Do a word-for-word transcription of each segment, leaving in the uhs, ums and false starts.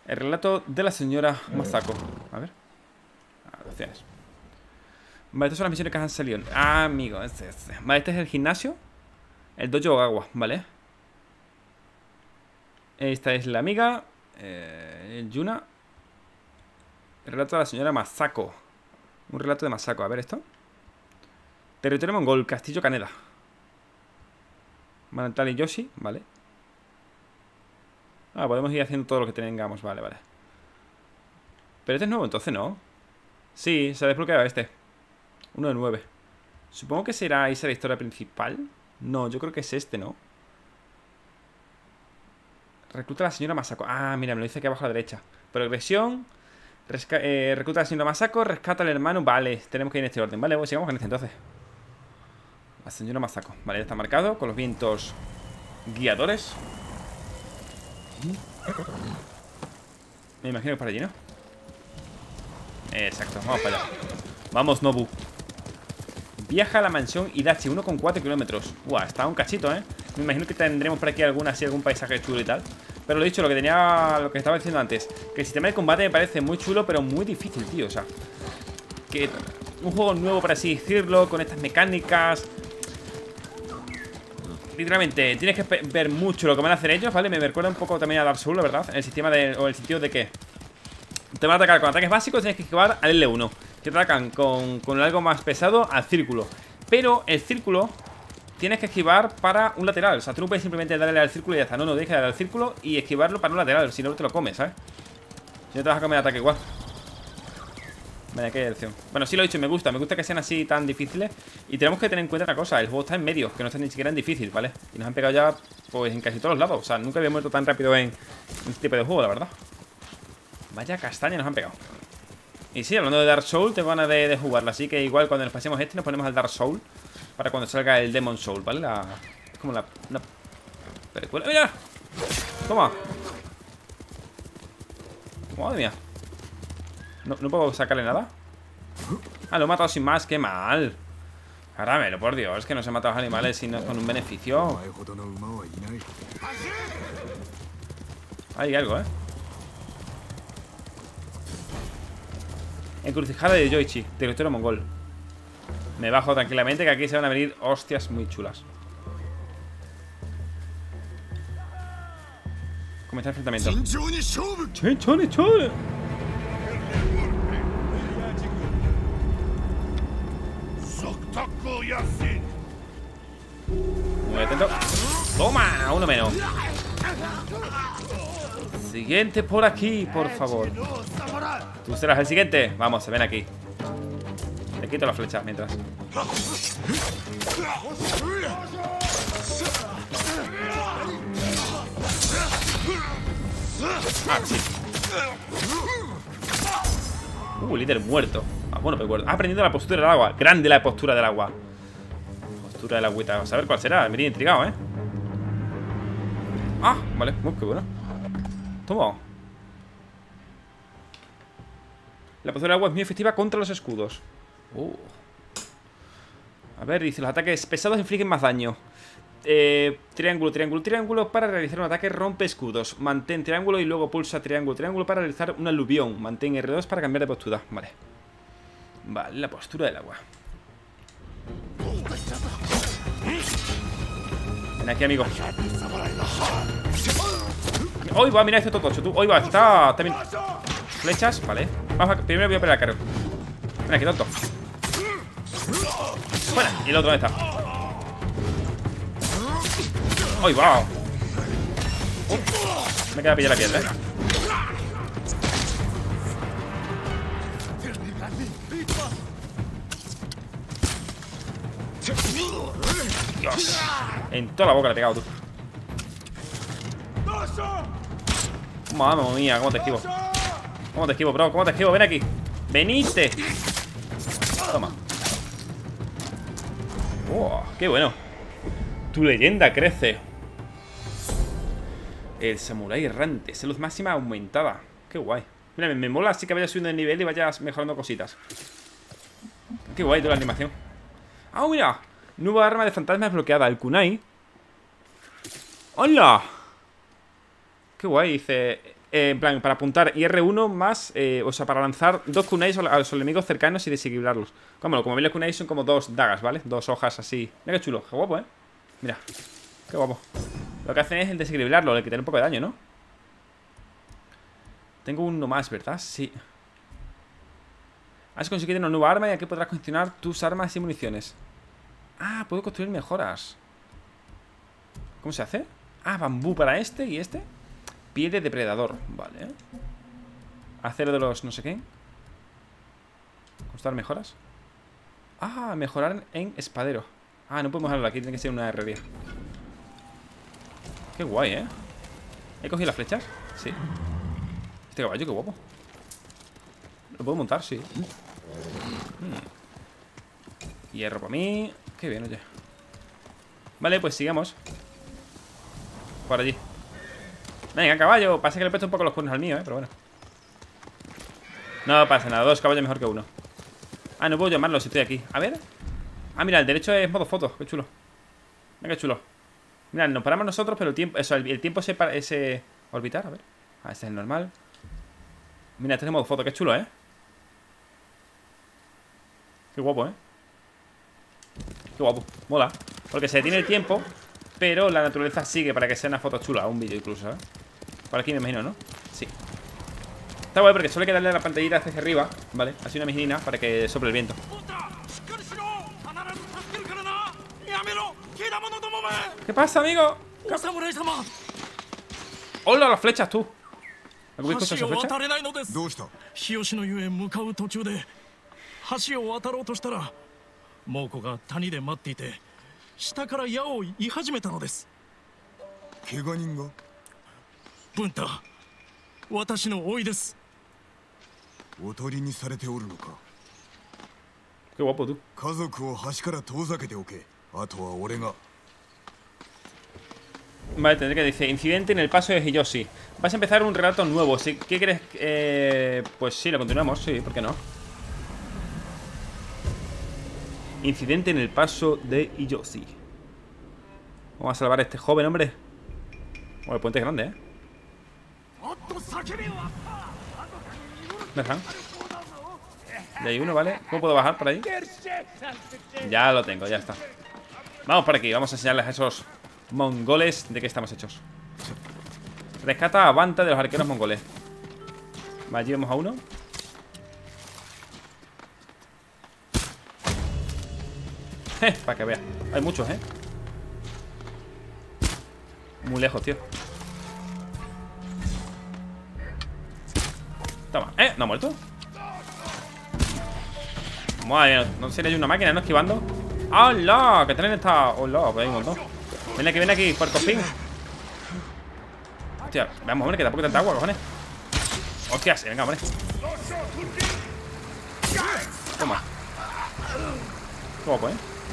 El relato de la señora Masako. A ver. Gracias. Vale, estas son las misiones que han salido. Ah, amigo, este, este. Vale, este es el gimnasio. El dojo agua, ¿vale? Esta es la amiga eh, Yuna. El relato de la señora Masako. Un relato de Masako, a ver esto. Territorio mongol, Castillo Kaneda. Manantal y Yoshi, vale. Ah, podemos ir haciendo todo lo que tengamos, vale, vale. Pero este es nuevo, entonces, ¿no? Sí, se ha desbloqueado este. Uno de nueve. Supongo que será esa la historia principal. No, yo creo que es este, ¿no? Recluta a la señora Masako. Ah, mira, me lo dice aquí abajo a la derecha. Progresión. Eh, recluta a la señora Masako. Rescata al hermano. Vale, tenemos que ir en este orden. Vale, pues sigamos con este entonces. La señora Masako. Vale, ya está marcado con los vientos guiadores. Me imagino que para allí, ¿no? Exacto, vamos para allá. Vamos, Nobu. Viaja a la mansión Hidachi, uno coma cuatro kilómetros. Uah, está un cachito, ¿eh? Me imagino que tendremos por aquí alguna, así, algún paisaje chulo y tal. Pero lo dicho, lo que tenía, lo que estaba diciendo antes, que el sistema de combate me parece muy chulo, pero muy difícil, tío. O sea, que un juego nuevo, por así decirlo, con estas mecánicas. Literalmente, tienes que ver mucho lo que van a hacer ellos, ¿vale? Me recuerda un poco también a Dark Souls, la verdad. El sistema de, o el sentido de que te van a atacar con ataques básicos, tienes que esquivar al L uno. Que te atacan con, con algo más pesado al círculo. Pero el círculo tienes que esquivar para un lateral. O sea, tú no puedes simplemente darle al círculo y ya está. No, no, deja de darle al círculo y esquivarlo para un lateral. Si no, te lo comes, ¿sabes? Si no, te vas a comer el ataque igual. Vaya, qué dirección. Bueno, sí lo he dicho, me gusta. Me gusta que sean así tan difíciles. Y tenemos que tener en cuenta una cosa. El juego está en medio, que no está ni siquiera en difícil, ¿vale? Y nos han pegado ya, pues, en casi todos los lados. O sea, nunca había muerto tan rápido en, en este tipo de juego, la verdad. Vaya castaña nos han pegado. Y sí, hablando de Dark Souls, tengo ganas de, de jugarla. Así que igual cuando nos pasemos este, nos ponemos al Dark Soul. Para cuando salga el Demon Soul, ¿vale? La, es como la... Una precuela. ¡Mira! Toma. Madre mía. No, no puedo sacarle nada. Ah, lo he matado sin más. ¡Qué mal! Caramelo, por Dios, que no se mata a los animales sino con un beneficio. Hay algo, ¿eh? Encrucijada de Yoichi, territorio mongol. Me bajo tranquilamente, que aquí se van a venir hostias muy chulas. Comenzar el enfrentamiento. ¡Chinchone, chone! Muy atento. ¡Toma! Uno menos. Siguiente por aquí, por favor. ¿Tú serás el siguiente? Vamos, se ven aquí. Te quito la flecha mientras. Ah, sí. Uh, líder muerto. Ah, bueno, pero ha aprendido la postura del agua. Grande la postura del agua. Postura del agüita. Vamos a ver cuál será. Me iría intrigado, ¿eh? Ah, vale. Muy qué bueno. Toma. La postura del agua es muy efectiva contra los escudos. Uh. A ver, dice, los ataques pesados infligen más daño. eh, Triángulo, triángulo, triángulo. Para realizar un ataque rompe escudos. Mantén triángulo y luego pulsa triángulo, triángulo para realizar un aluvión. Mantén R dos para cambiar de postura. Vale. Vale, la postura del agua. Ven aquí, amigo. Hoy va, mira este totocho, tú. Hoy va, está también. Flechas, vale. Vamos a, primero voy a pelear, caro. Ven aquí, tonto. Bueno, y el otro, ¿dónde está? ¡Ay, wow! Uh, me queda pillar la piedra, ¿eh? Dios. En toda la boca le he pegado, tú. Mamma mía, ¿cómo te esquivo? ¿Cómo te esquivo, bro? ¿Cómo te esquivo? Ven aquí. ¡Veniste! Toma. Oh, qué bueno. Tu leyenda crece. El samurái errante. Salud máxima aumentada. Qué guay. Mira, me, me mola así que vayas subiendo de nivel y vayas mejorando cositas. Qué guay toda la animación. ¡Ah, mira! Nueva arma de fantasma desbloqueada. El kunai. ¡Hola! Qué guay, dice. Eh, en plan, para apuntar y R uno más, eh, o sea, para lanzar dos kunais a los enemigos cercanos y desequilibrarlos. Como, como veis, los kunais son como dos dagas, ¿vale? Dos hojas así. Mira qué chulo, qué guapo, ¿eh? Mira, qué guapo. Lo que hacen es el desequilibrarlo, le quitan un poco de daño, ¿no? Tengo uno más, ¿verdad? Sí. Has conseguido una nueva arma y aquí podrás continuar tus armas y municiones. Ah, puedo construir mejoras. ¿Cómo se hace? Ah, bambú para este y este. Pie de depredador, vale. Acero de los no sé qué. Construir mejoras. Ah, mejorar en espadero. Ah, no podemos hablar aquí, tiene que ser una herrería. Qué guay, ¿eh? ¿He cogido las flechas? Sí. Este caballo, qué guapo. ¿Lo puedo montar? Sí. hmm. Hierro para mí. Qué bien, oye. Vale, pues sigamos. Por allí. Venga, caballo. Pasa que le he puesto un poco los cuernos al mío, ¿eh? Pero bueno. No pasa nada. Dos caballos mejor que uno. Ah, no puedo llamarlo si estoy aquí. A ver. Ah, mira, el derecho es modo foto. Qué chulo. Mira qué chulo. Mira, nos paramos nosotros, pero el tiempo... Eso, el, el tiempo se... Para, ese orbitar, a ver. Ah, este es el normal. Mira, este es modo foto. Qué chulo, ¿eh? Qué guapo, ¿eh? Qué guapo. Mola. Porque se detiene el tiempo, pero la naturaleza sigue para que sea una foto chula. Un vídeo incluso, ¿sabes? Por aquí me imagino, ¿no? Sí. Está guay porque solo hay que darle la pantallita hacia arriba, ¿vale? Así una mijinina para que sople el viento. ¿Qué pasa, amigo? ¿Qué... ¡Hola, las flechas, tú! ¿Has visto esas flechas? Qué guapo, tú. Vale, tendré que decir incidente en el paso de Hiyoshi. Vas a empezar un relato nuevo. ¿Sí? ¿Qué crees? Eh, pues sí, lo continuamos, sí, ¿por qué no? Incidente en el paso de Hiyoshi. Vamos a salvar a este joven, hombre. Bueno, el puente es grande, ¿eh? Dejan. Y hay uno, ¿vale? ¿Cómo puedo bajar por ahí? Ya lo tengo, ya está. Vamos por aquí, vamos a enseñarles a esos mongoles de qué estamos hechos. Rescata a Vanta de los arqueros mongoles. Vale, allí vemos a uno. Eh, para que vea. Hay muchos, ¿eh? Muy lejos, tío. Toma. ¿Eh? ¿No ha muerto? Madre mía, no sé si hay una máquina, ¿no? Esquivando. ¡Hola! Que tren está. ¡Hola! Pues hay un montón. Ven aquí, ven aquí, puerco fin. Hostia, veamos, hombre, que tampoco hay tanta agua, cojones. Hostia, sí, venga, hombre. Toma. Qué guapo, ¿eh?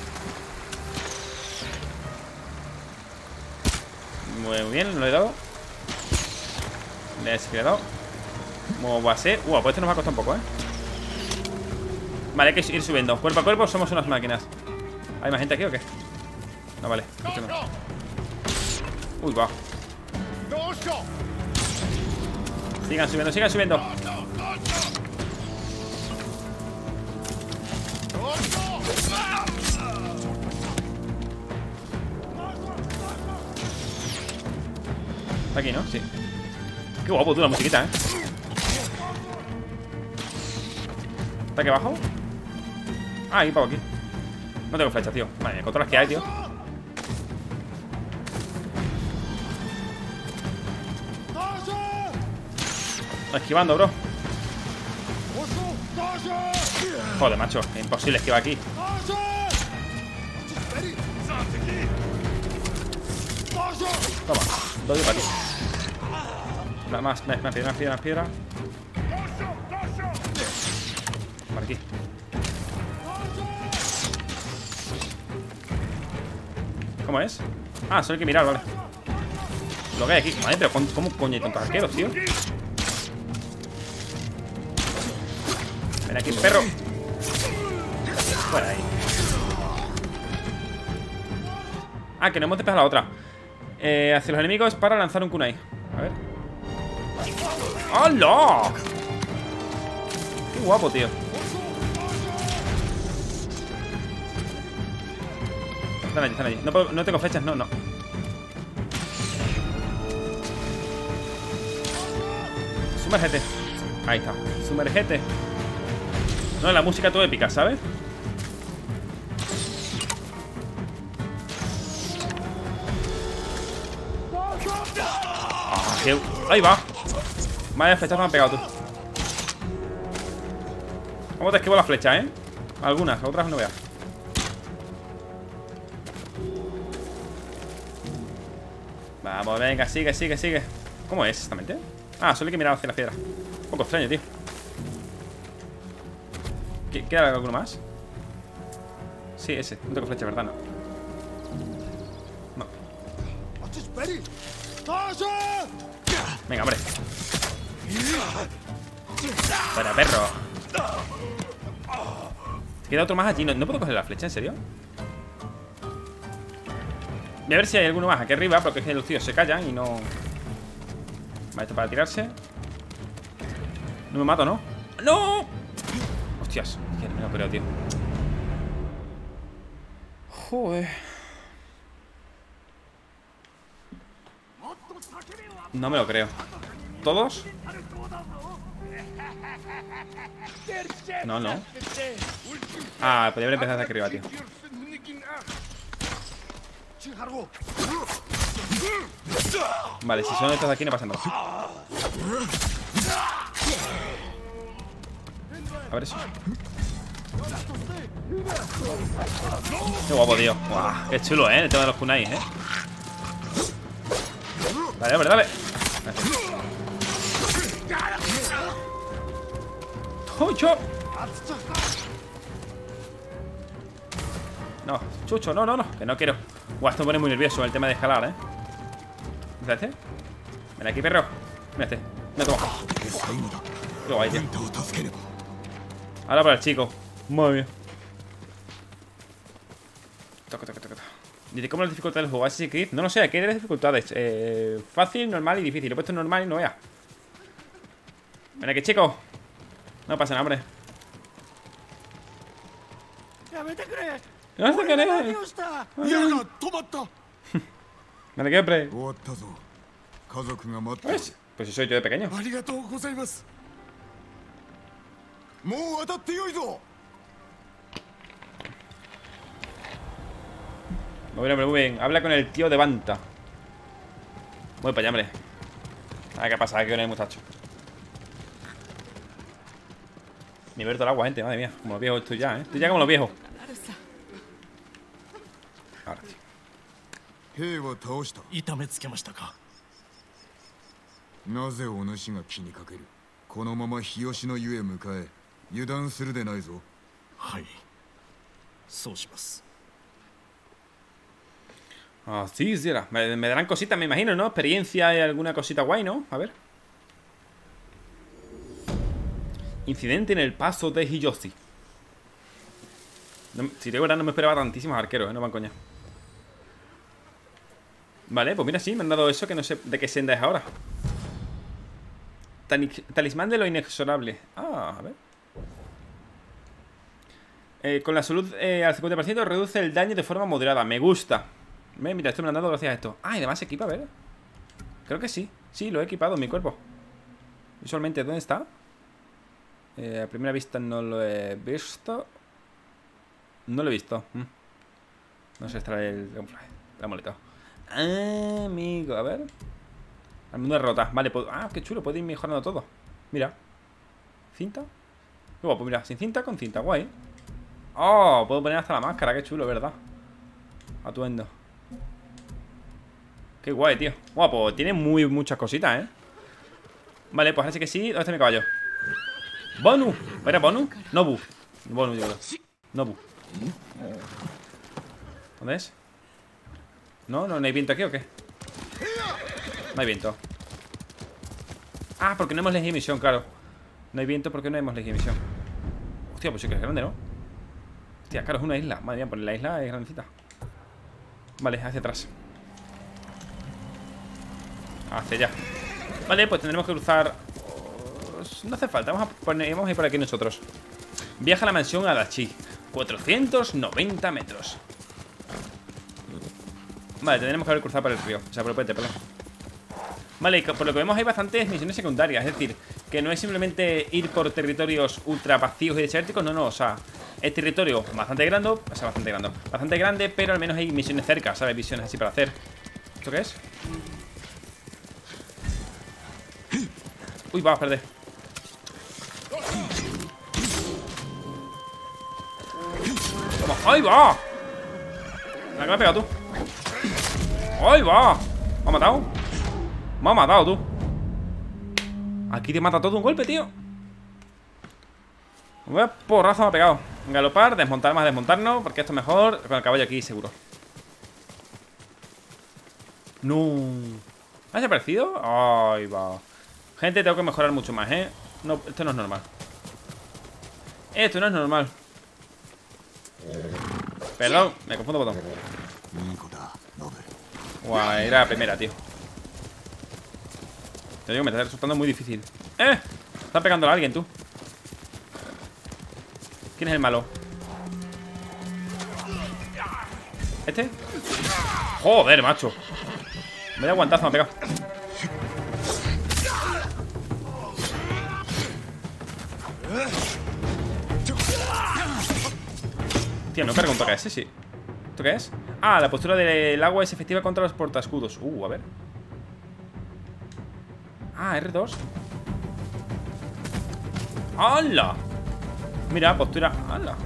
Muy bien, lo he dado. Le he dado. ¿Cómo va a ser? Uh, pues este nos va a costar un poco, ¿eh? Vale, hay que ir subiendo. Cuerpo a cuerpo somos unas máquinas. ¿Hay más gente aquí o qué? No, vale. No. Uy, va. Sigan subiendo, sigan subiendo. Está aquí, ¿no? Sí. Qué guapo tú la musiquita, ¿eh? ¿Está aquí abajo? Ah, ahí para aquí. No tengo flecha, tío. Vale, con todas las que hay, tío. Está esquivando, bro. Joder, macho. Es imposible esquivar aquí. Toma. Doy para ti. Más, más, más piedra, más piedra, más piedra. Por aquí. ¿Cómo es? Ah, solo hay que mirar, vale. Lo que hay aquí. Madre, pero ¿cómo coño hay tantos arqueros, tío? Ven aquí, perro. Fuera ahí. Ah, que no hemos despejado la otra. Eh, hacia los enemigos para lanzar un kunai. A ver. ¡Hola! ¡Qué guapo, tío! Están allí, están allí. No, puedo, no tengo flechas, no, no. Sumérgete. Ahí está. Sumergete. No, la música todo épica, ¿sabes? Ah, qué... Ahí va. Vaya flechas me han pegado tú. ¿Cómo te esquivo las flechas, eh? Algunas, otras no veas. Vamos, venga, sigue, sigue, sigue. ¿Cómo es exactamente? Ah, solo hay que mirar hacia la piedra. Un poco extraño, tío. ¿Queda alguno más? Sí, ese. No tengo flecha, ¿verdad? No. No. Venga, hombre. Para, perro. Queda otro más allí. ¿No, ¿No puedo coger la flecha? ¿En serio? Voy a ver si hay alguno más aquí arriba, porque es que los tíos se callan y no... Vale, esto para tirarse. No me mato, ¿no? ¡No! Hostias, que no me lo creo, tío. Joder. No me lo creo. ¿Todos? No, no. Ah, podría haber empezado desde aquí arriba, tío. Vale, si son estos de aquí no pasa nada. A ver eso. Qué guapo, tío. Buah, qué chulo, eh, el tema de los kunais, eh. Dale, hombre, dale. ¡Chucho! No, chucho, no, no, no. Que no quiero. Buah, esto me pone muy nervioso el tema de escalar, eh. ¿Mira este? Ven aquí, perro. Mira este. Mira, toma. Qué guay, tío. Ahora para el chico. Muy bien. Toca, toca, toca. Dice, ¿cómo las dificultades del juego? Assassin's Creed. No lo sé, aquí hay tres dificultades. Eh, fácil, normal y difícil. Lo he puesto en normal y no vea. Ven aquí, chico. No pasa nada, hombre. No se querés. Ven aquí, hombre. Pues, pues si soy yo de pequeño. Muy bien, hombre, muy bien. Habla con el tío de Banta. Voy para allá, hombre. A ver qué pasa aquí con el muchacho. Me verto el agua, gente, madre mía. Como los viejos estoy ya, eh. Estoy ya como los viejos. Ahora, tío. Ah, sí, sí, era. Me, me darán cositas, me imagino, ¿no? Experiencia y alguna cosita guay, ¿no? A ver. Incidente en el paso de Hiyoshi. No, si te verdad, no me esperaba tantísimos arqueros, ¿eh? No van coña. Vale, pues mira, sí, me han dado eso que no sé de qué senda es ahora. Talismán de lo inexorable. Ah, a ver. Eh, con la salud eh, al cincuenta por ciento reduce el daño de forma moderada. Me gusta. Mira, esto me lo han dado gracias a esto. Ah, y además se equipa, a ver. Creo que sí. Sí, lo he equipado en mi cuerpo. Visualmente, ¿dónde está? Eh, a primera vista no lo he visto. No lo he visto. Mm. No sé, extrae el camuflaje. La moleta. Ah, amigo, a ver. Alguna derrota. Vale, puedo... Ah, qué chulo, puedo ir mejorando todo. Mira. ¿Cinta? Qué guapo, mira, sin cinta, con cinta, guay. Oh, puedo poner hasta la máscara, qué chulo, ¿verdad? Atuendo. Qué guay, tío. Guapo, tiene muy muchas cositas, ¿eh? Vale, pues ahora sí que sí. ¿Dónde está mi caballo? Bonu. ¿Era Bonu? Nobu. Bonu, yo creo. Nobu. ¿Dónde es? ¿No? ¿No, no hay viento aquí o qué? No hay viento. Ah, porque no hemos elegido misión, claro. No hay viento porque no hemos elegido misión. Hostia, pues sí que es grande, ¿no? Hostia, claro, es una isla. Madre mía, pues la isla es grandecita. Vale, hacia atrás. Hacia allá. Vale, pues tendremos que cruzar. No hace falta, vamos a, poner, vamos a ir por aquí nosotros. Viaja a la mansión Adachi, cuatrocientos noventa metros. Vale, tendremos que haber cruzado por el río. O sea, por el puente, perdón. Vale, y por lo que vemos hay bastantes misiones secundarias. Es decir, que no es simplemente ir por territorios ultra vacíos y desérticos. No, no, o sea, es territorio bastante grande. O sea, bastante grande Bastante grande, pero al menos hay misiones cerca, ¿sabes? Misiones así para hacer. ¿Esto qué es? Uy, va a perder. Toma. ¡Ahí va! La que me ha pegado tú. ¡Ahí va! ¿Me ha matado? Me ha matado tú. Aquí te mata todo de un golpe, tío. Un porrazo me ha pegado. Galopar, desmontar más, desmontarnos. Porque esto es mejor con el caballo aquí, seguro. No. ¿Ha desaparecido? Ahí va. Gente, tengo que mejorar mucho más, ¿eh? No, esto no es normal. Esto no es normal. Perdón, me confundo botón. Guau, era la primera, tío. Te digo, me está resultando muy difícil. ¡Eh! Está pegándole a alguien, tú. ¿Quién es el malo? ¿Este? Joder, macho. Me da guantazo, me ha pegado. Tío, no carga un toque ese, sí. ¿Esto qué es? Ah, la postura del agua es efectiva contra los portaescudos. Uh, a ver. Ah, R dos. ¡Hala! Mira, postura. ¡Hala!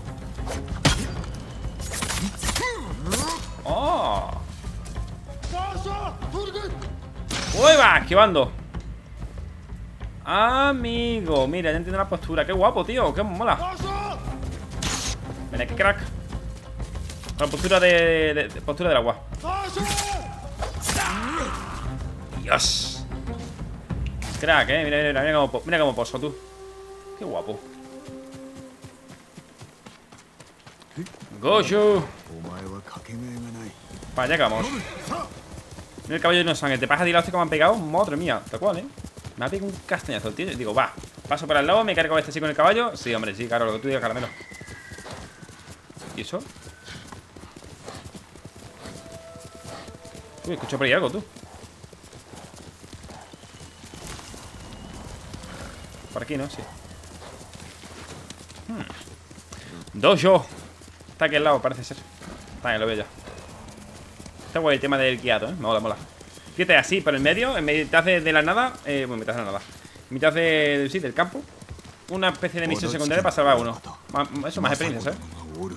¡Oh! ¡Uy, va! Esquivando. Amigo, mira, ya entiendo la postura. ¡Qué guapo, tío! ¡Qué mola! Ven aquí, crack. Con la postura de, de, de postura del agua. Dios. Crack, eh. Mira, mira, mira cómo, mira cómo poso, tú. Qué guapo. Gojo. Para allá que vamos. Mira el caballo de no sangre. Te pasa tirado como me han pegado. Madre mía, tal cual, eh. Me ha pegado un castañazo el tío. Y digo, va. Paso por al lado, me cargo este así con el caballo. Sí, hombre, sí, claro, lo que tú digas, caramelo. ¿Y eso? Uy, escucho por ahí algo, tú. Por aquí, ¿no? Sí. hmm. Dojo. Está aquí al lado, parece ser. Vale, lo veo ya. Está guay el tema del guiado, ¿eh? Mola, mola. Fíjate, así, por el medio, en mitad de, de la nada. Eh, bueno, mitad de la nada. En mitad de, sí, del campo. Una especie de misión secundaria para salvar a uno. Eso, más experiencia, ¿sabes?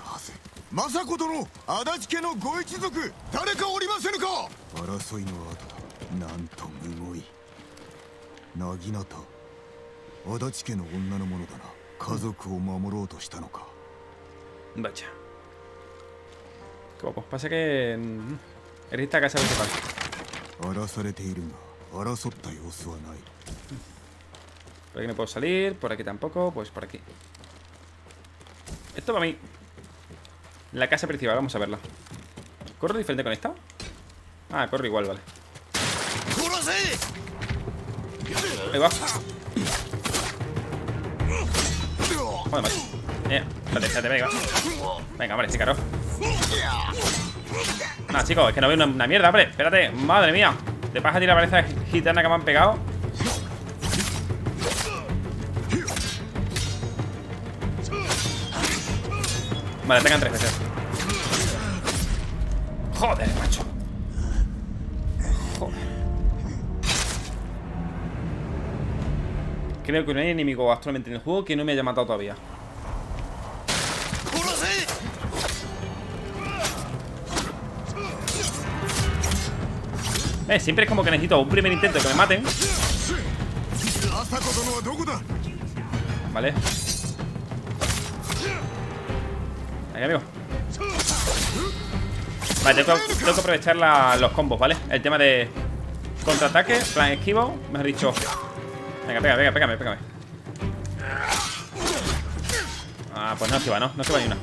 Vaya. Qué guapo. Pasa que mmm, en esta casa principal. Por aquí no puedo salir, por aquí tampoco, pues por aquí. Esto para mí. La casa principal, vamos a verla. ¿Corro diferente con esta? Ah, corro igual, vale. Ahí va. Joder, macho. Eh, espérate, espérate, venga. Venga, hombre, sí, claro. Nah, chicos, es que no veo una, una mierda, hombre. Espérate, madre mía. Te vas a tirar la pareja gitana que me han pegado. Vale, tengan tres veces. Joder, macho. Joder. Creo que no hay enemigo actualmente en el juego que no me haya matado todavía. Eh, siempre es como que necesito un primer intento que me maten. Vale. Ahí, amigo. Vale, tengo, tengo que aprovechar la, los combos, ¿vale? El tema de contraataque, plan esquivo, mejor dicho. Venga, pega, pega, pégame, pégame. Ah, pues no esquiva, ¿no? No esquiva ni una.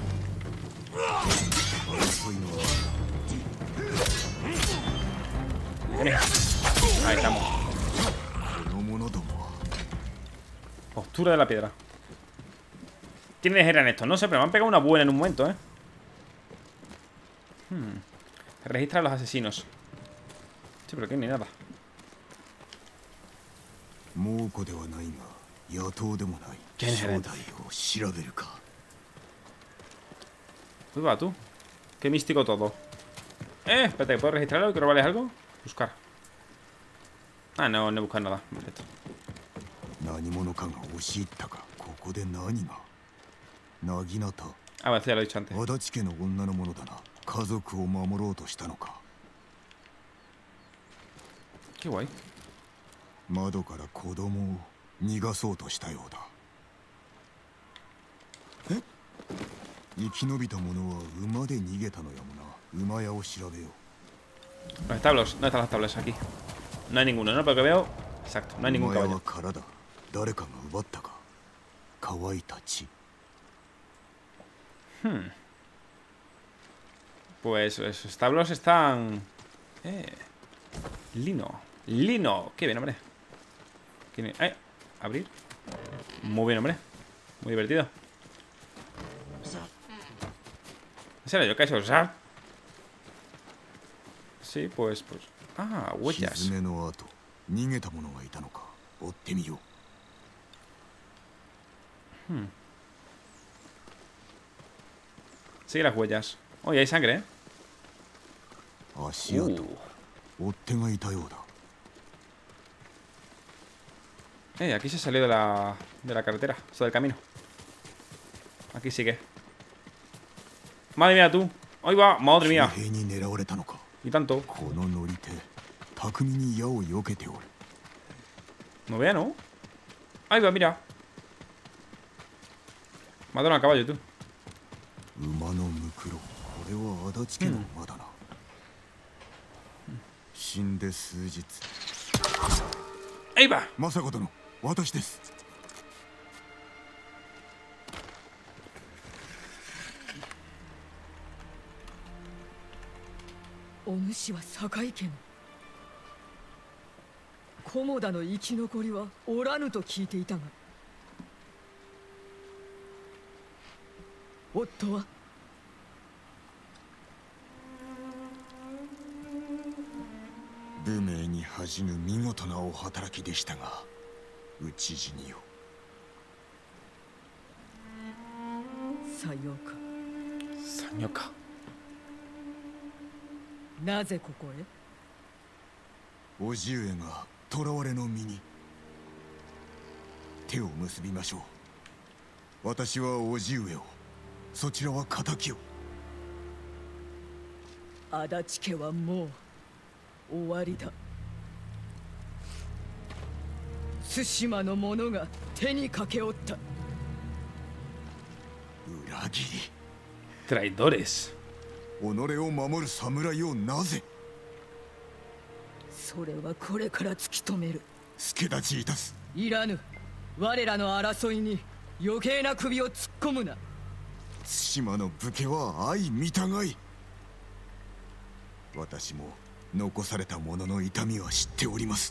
Ahí estamos. Postura de la piedra. ¿Quiénes eran estos? No sé, pero me han pegado una buena en un momento, ¿eh? Hmm. Registra a los asesinos. Sí, pero aquí ni nada. ¿Quién es el? Uy, va tú. Qué místico todo. Eh, espérate, ¿puedo registrarlo? ¿Quiero robarles algo? Buscar. Ah, no, no he buscado nada. Perfecto. Ah, bueno, ya lo he dicho antes. Qué guay. Los establos. ¿Dónde están los establos? Aquí. No hay ninguno, ¿no? Pero que veo. Exacto, no hay ningún caballo. Hmm. Pues esos establos están... Eh. Lino. Lino. Qué bien, hombre. ¿Quién es? Eh. Abrir. Muy bien, hombre. Muy divertido. ¿En serio? ¿Yo qué he hecho? ¿Usar? Sí, pues, pues... Ah, huellas. Hmm. Sigue las huellas. Oye, hay sangre, ¿eh? Uh. Eh, aquí se salió de la, de la carretera. O sea, del camino. Aquí sigue. Madre mía, tú. Ahí va, madre mía. Y tanto. No vea, ¿no? Ahí va, mira. Mataron al caballo, tú. Hmm. Ahí va. Sañoka. なぜここへ？叔父上が囚われの身に。手を結びましょう。私は叔父上を、そちらは敵を。足立家はもう終わりだ。対馬の者が手にかけおった。裏切り。 Traidores. 己を守る侍をなぜ？それはこれから突き止める。助太刀いたす。いらぬ。我らの争いに余計な首を突っ込むな。対馬の武家は相見たがい。私も残された者の痛みは知っております。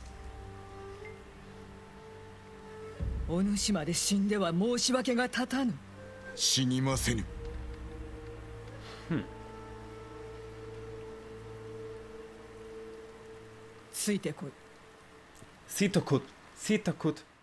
お主まで死んでは申し訳が立たぬ。死にませぬ。ついてこい。 Sitokut. Sitokut.